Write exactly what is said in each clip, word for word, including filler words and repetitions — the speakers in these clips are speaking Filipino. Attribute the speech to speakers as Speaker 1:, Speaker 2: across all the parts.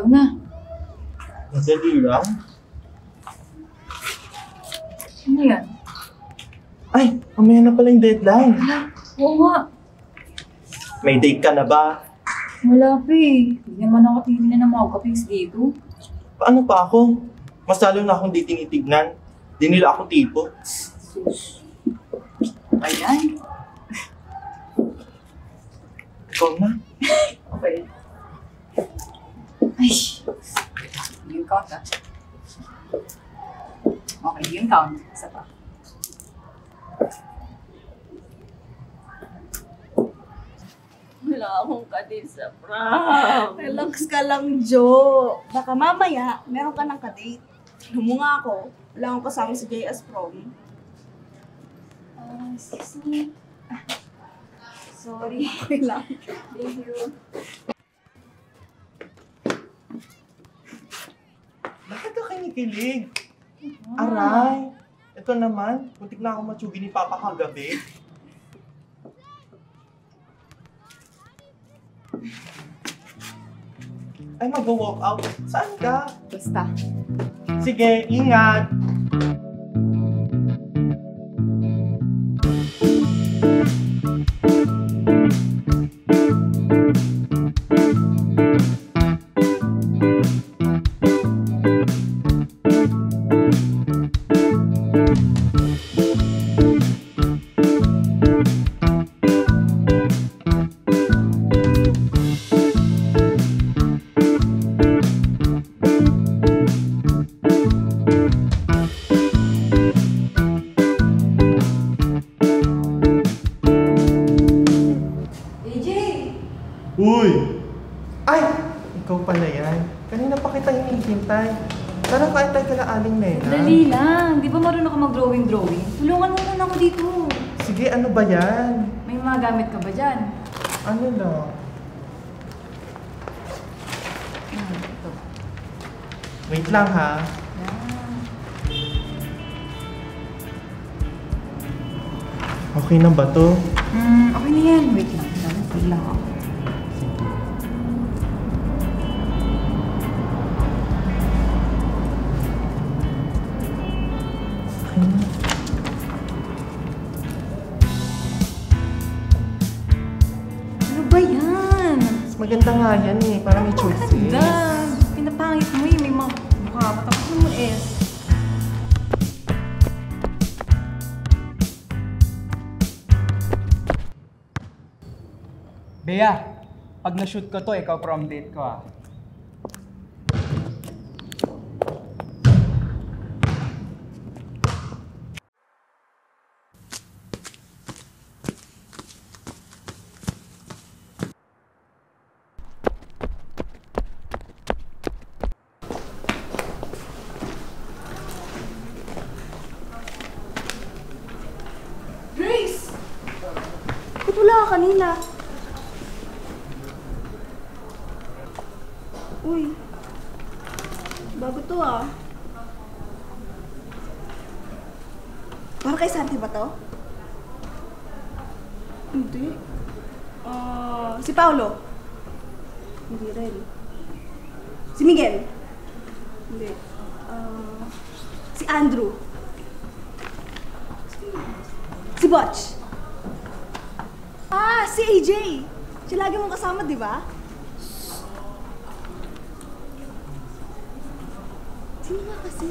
Speaker 1: na.
Speaker 2: Madali lang.
Speaker 1: Ano yan?
Speaker 2: Ay, mamaya na pala yung deadline.
Speaker 1: Wala. Oo nga.
Speaker 2: May date ka na ba?
Speaker 1: Wala pa eh. Hindi naman ako titignan ng mga kapings dito.
Speaker 2: Paano pa ako? Mas lalo na akong di tinitignan. Di nila ako tipo.
Speaker 1: Sus. Ayan.
Speaker 2: Ikaw na.
Speaker 1: Okay. Ay. Yung count ah. Okay, yung count. Isa pa.
Speaker 3: Wala akong kadate sa prom.
Speaker 4: Relax ka lang, Jo. Baka mamaya, meron ka ng kadate. Alam mo nga ako, wala akong kasama si J S prom.
Speaker 1: Ah, excuse me. Ah, sorry.
Speaker 4: Okay lang.
Speaker 1: Thank you.
Speaker 2: Bakit ka kinikilig? Aray! Ito naman, muntik na ako matsugi ni Papa kagabi. Ay, mag-walk out. Saan ka?
Speaker 1: Basta.
Speaker 2: Sige, ingat! Uy! Ay! Ikaw pala yan. Kanina pa kita hinihintay. Tara, kain tayo kala Aling Nena.
Speaker 1: Dali lang. Di ba marunong ka mag-drawing-drawing? Tulungan mo muna ako dito.
Speaker 2: Sige, ano ba yan?
Speaker 1: May mga gamit ka ba dyan?
Speaker 2: Ano lang?
Speaker 1: Hmm, ito.
Speaker 2: Wait lang ha.
Speaker 1: Yan.
Speaker 2: Okay na ba to?
Speaker 1: Hmm, okay na yan. Wait lang. Wait lang ako. Ano ba yan?
Speaker 2: Mas maganda nga yan eh, para may choices.
Speaker 1: Ganda! Pinapangit mo eh, may mga mukha pa. Tapos mo S.
Speaker 5: Bea, pag na-shoot ko to, ikaw prom date ko ah.
Speaker 4: Grace! Ba't wala ka kanina? Uy. Bago to ah. Para kay Santi ba to? Hindi. Ah, si Paolo? Hindi rin. Si Miguel? Hindi. Ah, si Andrew? Si Butch? Ah, si A J! Siya lagi mong kasama, di ba? Sino nga kasi?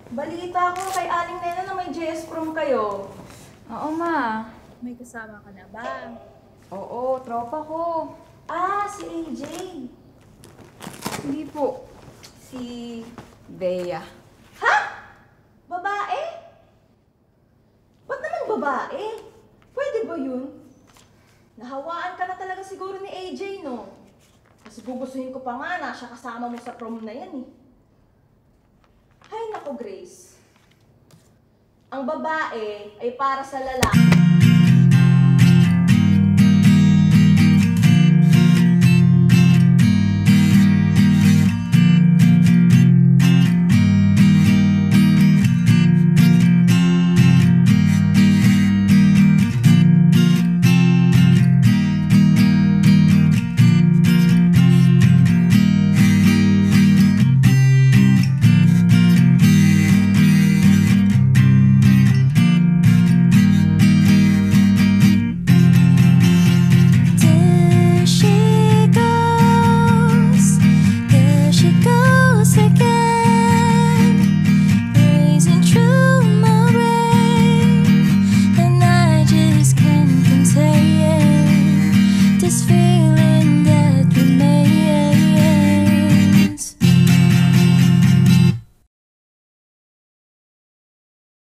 Speaker 4: Balita ko kay Aling Nena na may J S prom kayo.
Speaker 3: Oo, ma.
Speaker 6: May kasama ka na ba?
Speaker 3: Oo, tropa ko.
Speaker 4: Ah, si A J.
Speaker 3: Hindi po. Si Bea.
Speaker 4: Ha? Babae? Ba't naman babae? Pwede ba yun? Nahawaan ka na talaga siguro ni A J, no? Kasi gugustuhin ko pa nga na siya kasama mo sa prom na yan, eh. Hay nako, Grace. Ang babae ay para sa lalaki.